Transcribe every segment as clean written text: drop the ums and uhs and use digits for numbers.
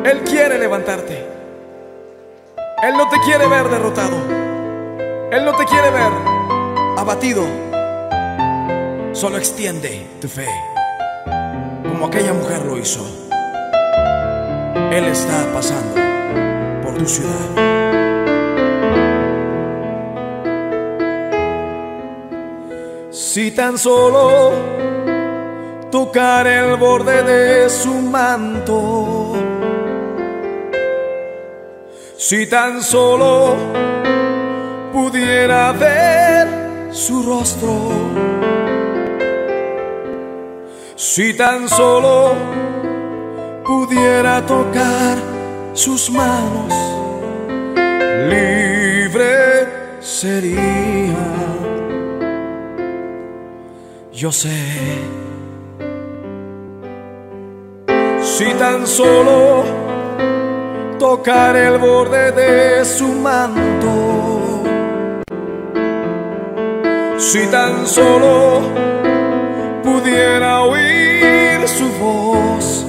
Él quiere levantarte. Él no te quiere ver derrotado. Él no te quiere ver abatido. Solo extiende tu fe, como aquella mujer lo hizo. Él está pasando por tu ciudad. Si tan solo tocar el borde de su manto, si tan solo pudiera ver su rostro, si tan solo pudiera tocar sus manos, libre sería. Yo sé, si tan solo tocar el borde de su manto, si tan solo pudiera oír su voz,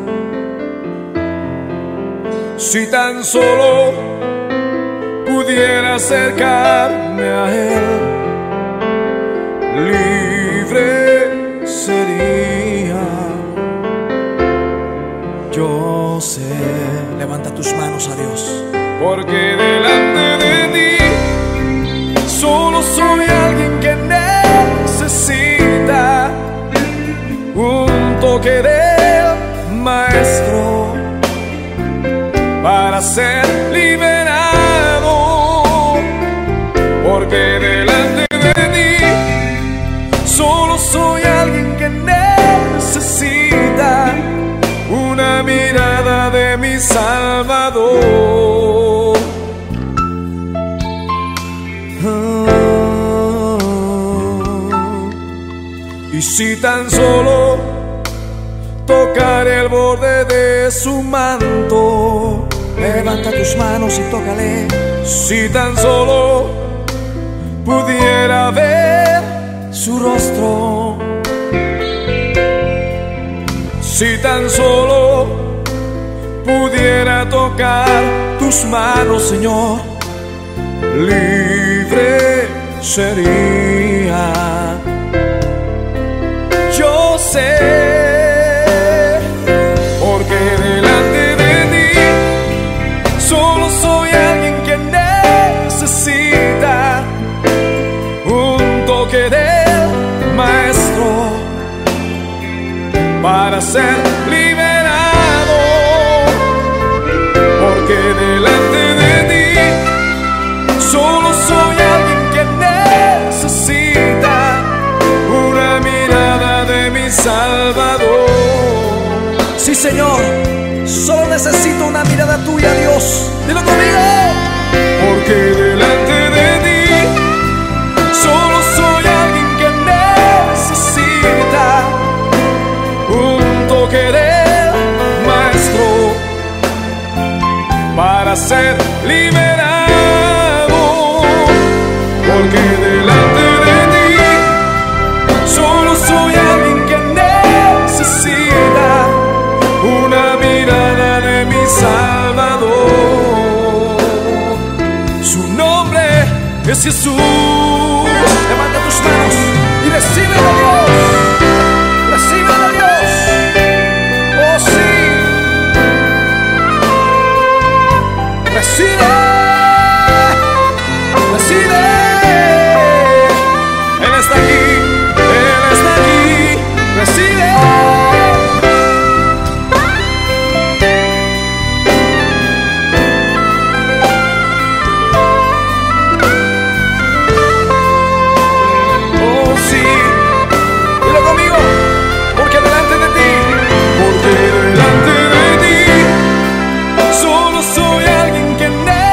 si tan solo pudiera acercarme a él, libre sería. Yo sé. Levanta tus manos a Dios, porque delante de ti solo soy alguien que necesita un toque del Maestro para ser liberado. Porque delante de ti solo soy alguien que necesita una mirada de mi Salvador. Y si tan solo tocar el borde de su manto, levanta tus manos y tócale. Si tan solo pudiera ver su rostro, si tan solo pudiera tocar tus manos, Señor, libre sería. Yo sé, porque delante de ti solo soy alguien que necesita un toque del Maestro para ser liberado. Porque delante de ti solo soy alguien que necesita una mirada de mi Salvador. Sí, Señor, solo necesito una mirada tuya, Dios. Dilo conmigo. Porque delante de ti solo soy alguien que necesita un toque del Maestro para ser liberado. Porque delante de ti solo soy alguien que necesita una mirada de mi Salvador. Su nombre es Jesús. Levanta tus manos y recibe a Dios. Recibe a Dios. Oh, sí. Recibe. Recibe. Él está aquí. Él está aquí. Recibe. Oh, sí. Dilo conmigo. Porque delante de ti solo soy alguien que necesita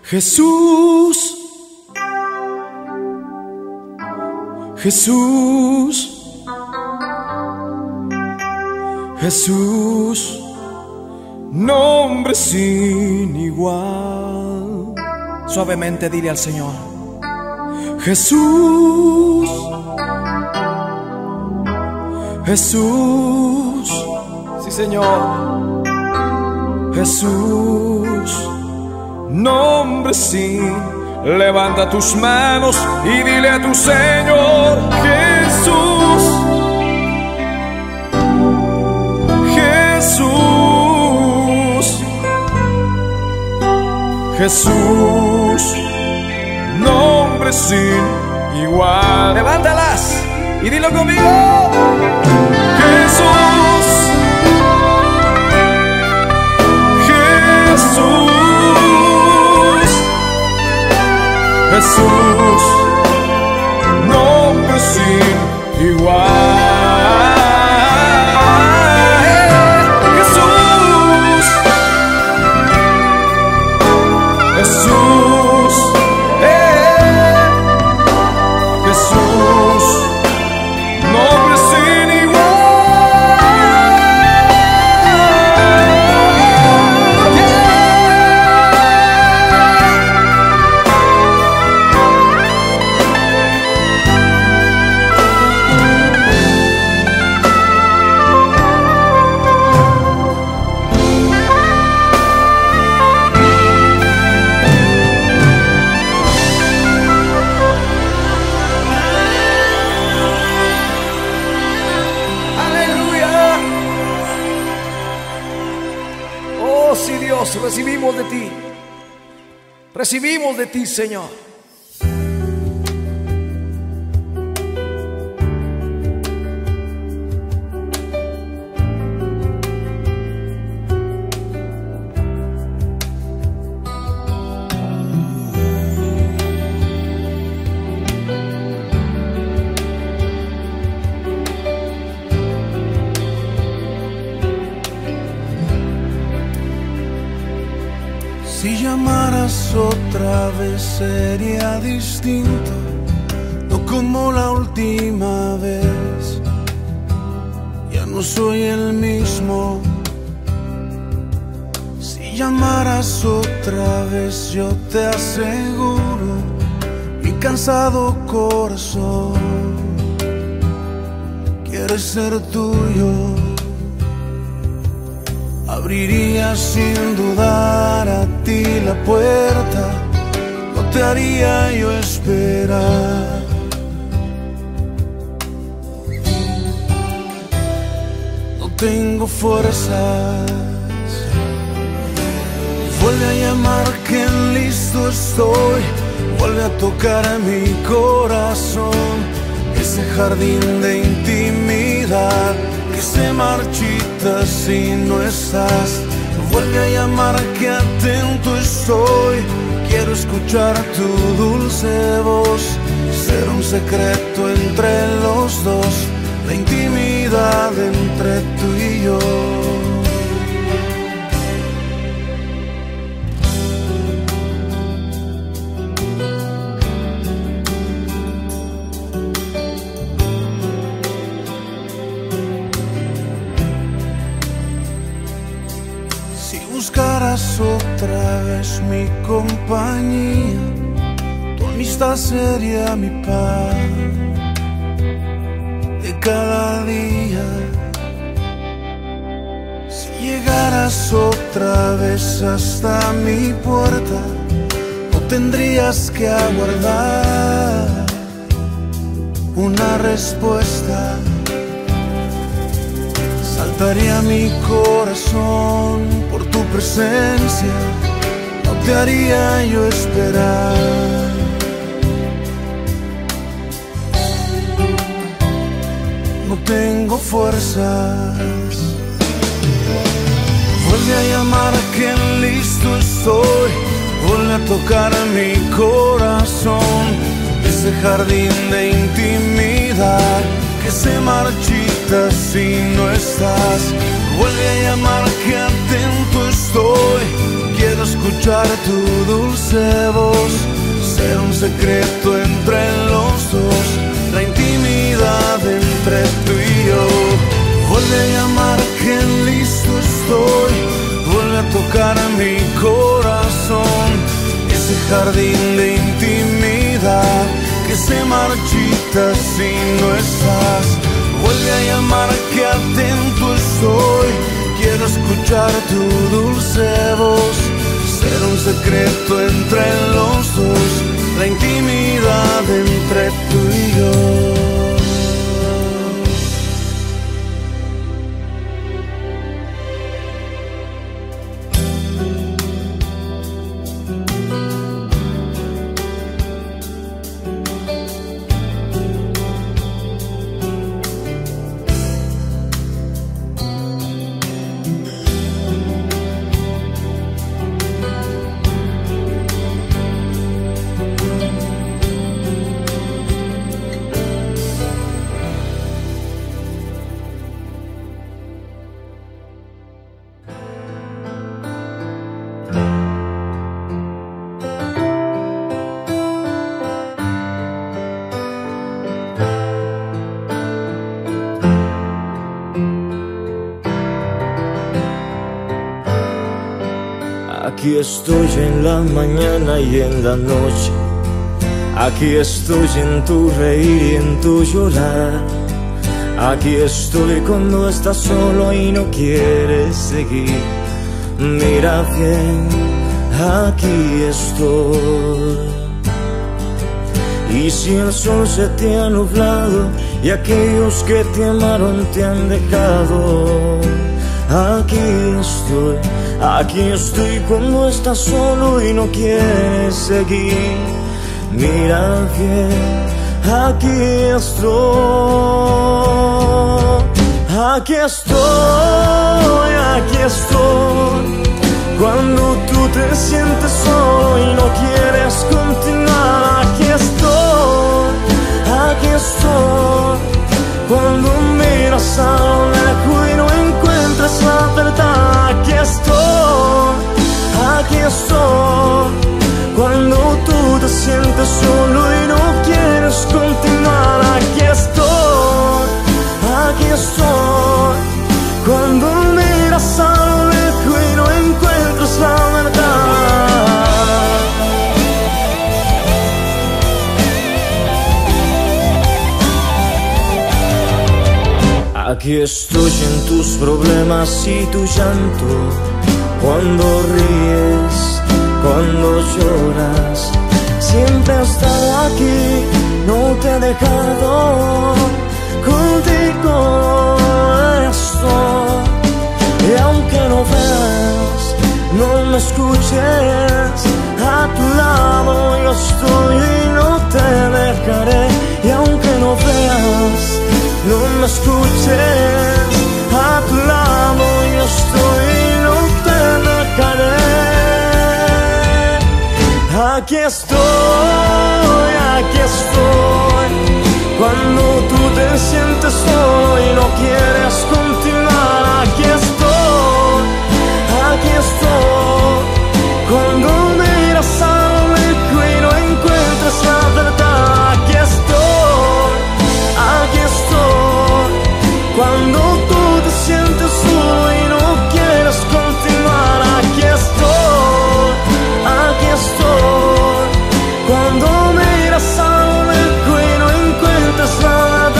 Jesús, Jesús, Jesús, nombre sin igual. Suavemente dile al Señor: Jesús, Jesús, sí Señor, Jesús, nombre sin. Levanta tus manos y dile a tu Señor: Jesús, Jesús, Jesús, nombre sin igual. Levántalas y dilo conmigo: Jesús, Jesús, Jesús, nombre sin igual. Jesús, Jesús, Jesús, nombre sin recibimos de ti, Señor. Si llamaras otra vez sería distinto, no como la última vez. Ya no soy el mismo. Si llamaras otra vez yo te aseguro, mi cansado corazón quiere ser tuyo. Abriría sin dudar a ti la puerta, no te haría yo esperar. No tengo fuerzas, vuelve a llamar que listo estoy, vuelve a tocar a mi corazón, ese jardín de intimidad que se marchita si no estás. Vuelve a llamar que atento estoy, quiero escuchar tu dulce voz, ser un secreto entre los dos, la intimidad entre tú y yo. Buscarás otra vez mi compañía, tu amistad sería mi paz de cada día. Si llegaras otra vez hasta mi puerta, no tendrías que aguardar una respuesta. Saltaría mi corazón por tu presencia, no te haría yo esperar. No tengo fuerzas, vuelve a llamar que listo estoy, vuelve a tocar mi corazón, ese jardín de intimidad que se marchita si no estás. Vuelve a llamar que atento estoy, quiero Quiero escuchar tu dulce voz, ser un secreto entre los dos, la intimidad entre tú y yo. Vuelve a llamar que listo estoy, vuelve a tocar mi corazón, ese jardín de intimidad que se marchita si no estás. Vuelve a llamar que atento estoy, quiero escuchar tu dulce voz, ser un secreto entre los dos, la intimidad entre tú y yo. Aquí estoy en la mañana y en la noche, aquí estoy en tu reír y en tu llorar. Aquí estoy cuando estás solo y no quieres seguir. Mira bien, aquí estoy. Y si el sol se te ha nublado y aquellos que te amaron te han dejado, aquí estoy. Aquí estoy cuando estás solo y no quieres seguir. Mira bien, aquí estoy. Aquí estoy, aquí estoy. Cuando tú te sientes solo y no quieres continuar, aquí estoy, aquí estoy. Cuando miras a lo lejos y no encuentras la verdad, aquí estoy, aquí estoy. Cuando tú te sientes solo y no quieres continuar, aquí estoy, aquí estoy. Cuando miras a lo lejos y no encuentras la verdad. Aquí estoy en tus problemas y tu llanto, cuando ríes, cuando lloras. Siempre he estado aquí, no te he dejado, contigo estoy. Y aunque no veas, no me escuches, a tu lado yo estoy y no te dejaré. Y aunque no veas, no me escuches, a tu lado yo estoy y no te dejaré. Aquí estoy, aquí estoy. Cuando tú te sientes solo y no quieres continuar, aquí estoy, aquí estoy. Cuando miras a lo lejos y no encuentras la verdad, aquí estoy, aquí estoy. Cuando tú te sientes solo y no quieres continuar, aquí estoy, aquí estoy. Cuando miras a lo lejos y no encuentras la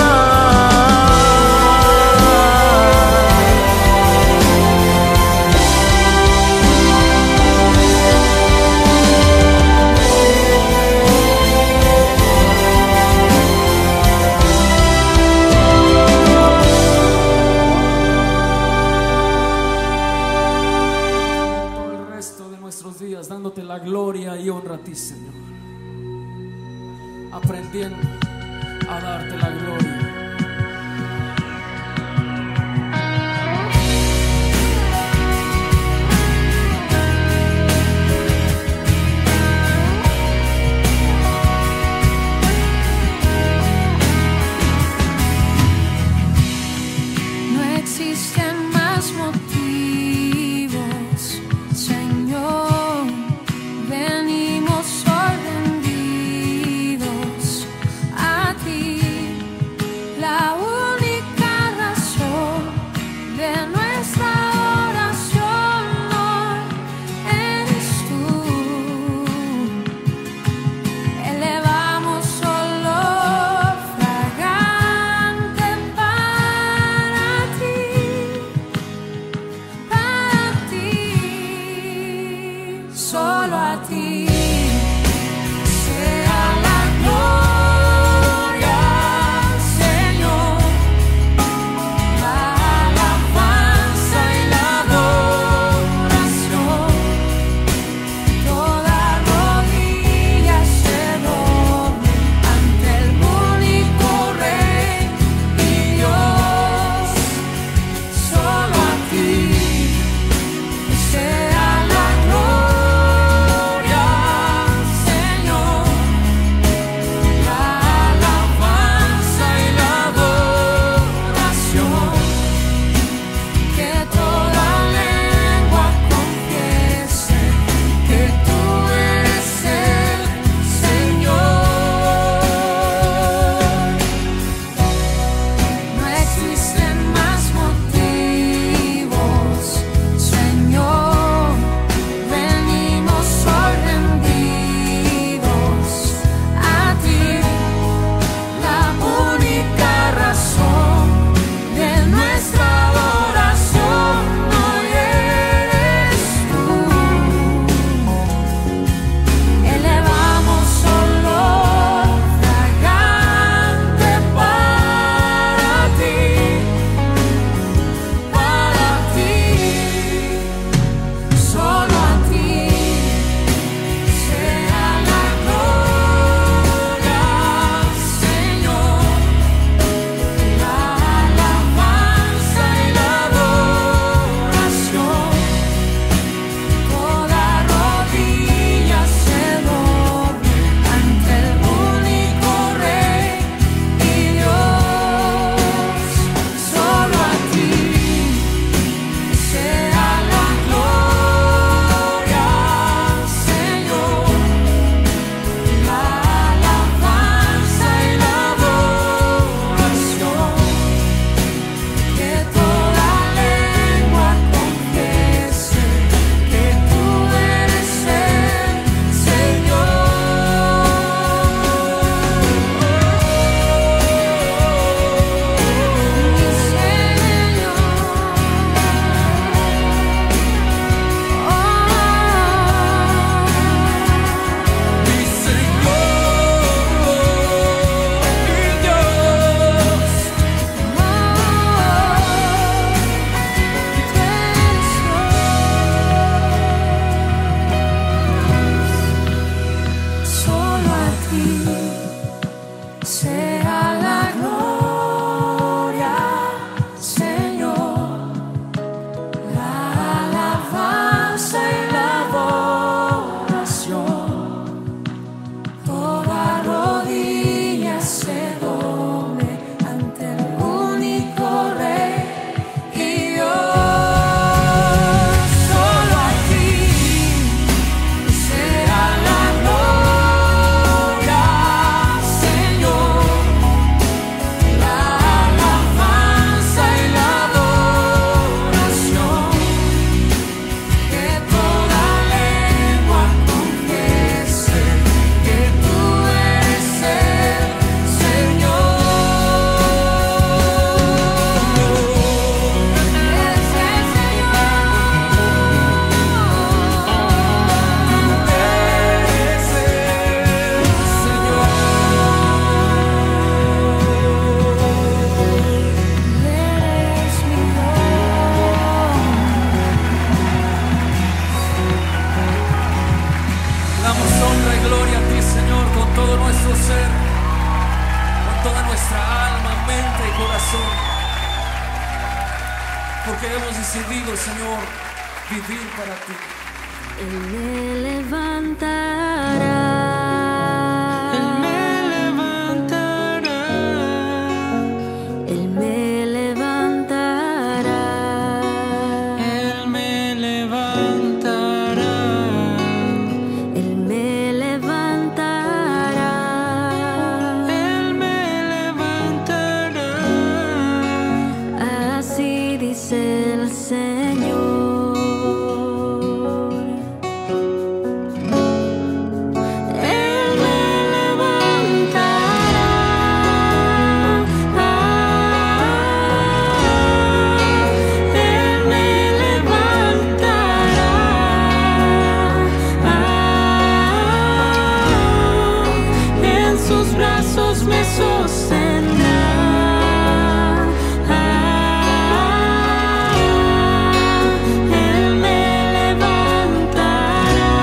dándote la gloria y honra a ti, Señor, aprendiendo a darte la gloria. No existen más motivos, Señor, porque hemos decidido, Señor, vivir para ti. Él me levantará. Él me levantará. Él me levantará. Él me levantará. Él me levantará. Él me levantará. Así dice el Señor. Me sostendrá. Él me levantará.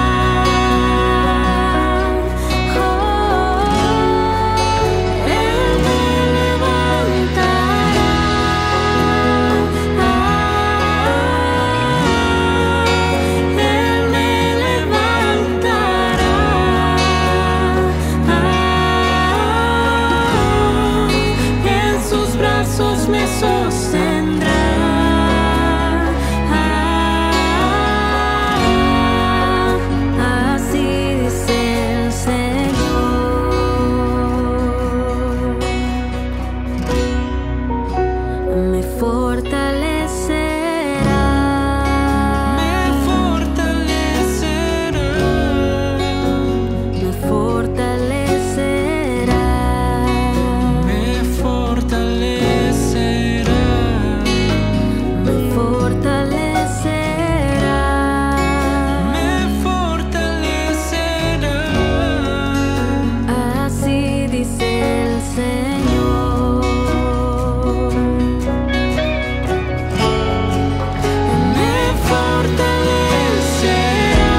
Él me levantará. Él me levantará. En sus brazos me sostendrá. Así dice el Señor. Me fortalecerá. Me fortalecerá. Me fortalecerá. Me fortalecerá. Me fortalecerá. Me fortalecerá. Así dice el Señor. Me fortalecerá.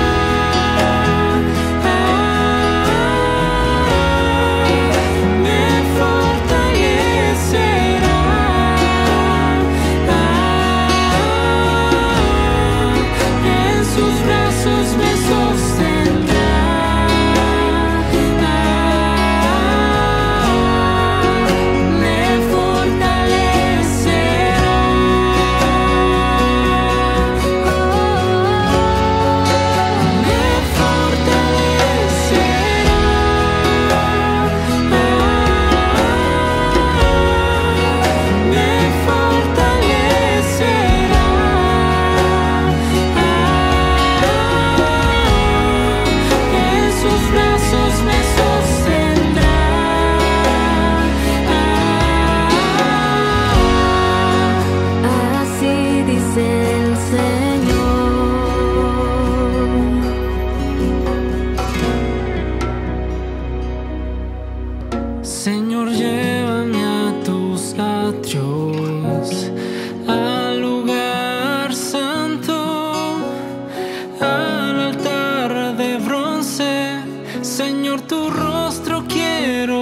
Me fortalecerá. En sus brazos me sostendrá. Me fortalecerá. Me fortalecerá. Me fortalecerá. En sus brazos me sostendrá. Así dice el Señor. Señor, llévame a tus atrios, al lugar santo, al altar de bronce. Señor, tu rostro quiero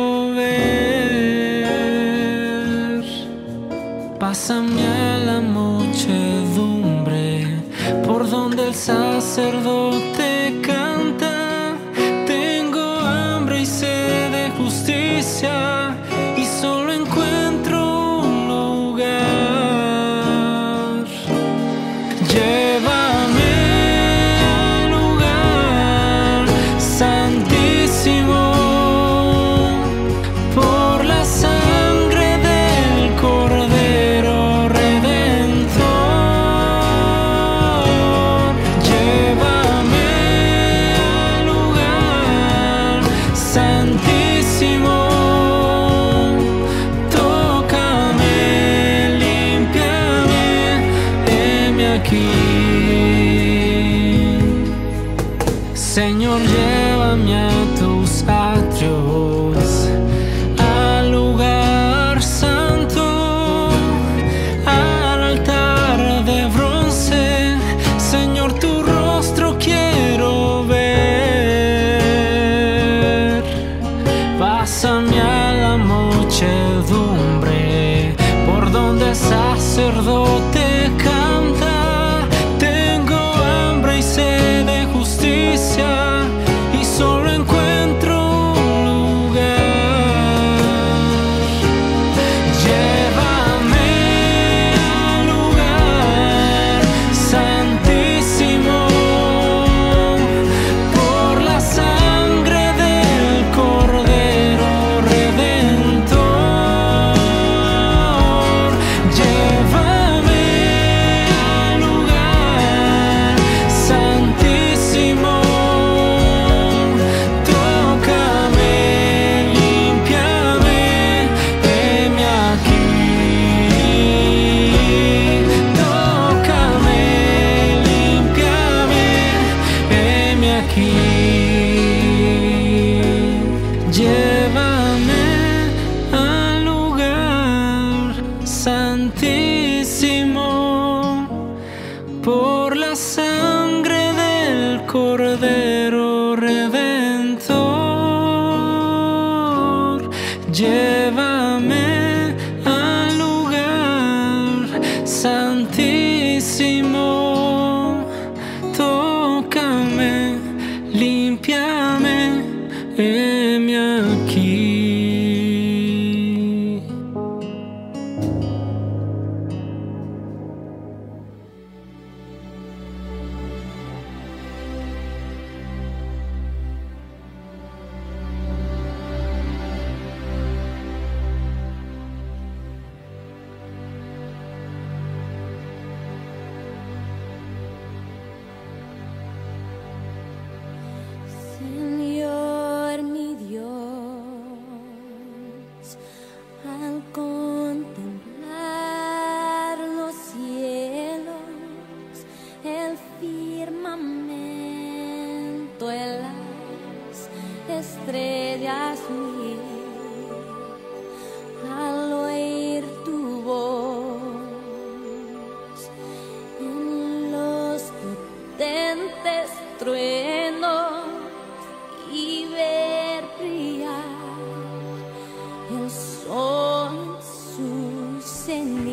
ver. Pásame a la muchedumbre, por donde el sacerdote canta. Tengo hambre y sed de justicia, y solo encuentro un lugar. Llévame al lugar santísimo, por la sangre del Cordero Redentor. Llévame al lugar santísimo. Tócame, límpiame, heme aquí. Señor, llévame a tus atrios, al lugar santo, al altar de bronce. Señor, tu rostro quiero ver. Pásame a la muchedumbre, por donde el sacerdote canta. Llévame al lugar santísimo. Tócame, límpiame, heme aquí. Tócame, límpiame, heme aquí. Llévame al lugar santísimo por la sangre del Cordero Redentor. Llévame al lugar santísimo. Tócame, límpiame, heme aquí. Señor mi Dios, al contemplar los cielos, el firmamento, las estrellas mil, al oír tu voz, en los potentes truenos y ver brillar el sol en su cenit.